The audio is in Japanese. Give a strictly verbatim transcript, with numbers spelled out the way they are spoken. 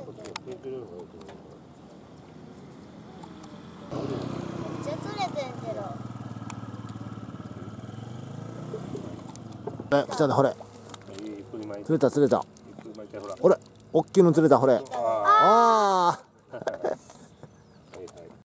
ちゃ釣れてんけど。 え、来たね、ほれ。釣れた、釣れた。ほれ、おっきいの釣れた、ほれ。ああ。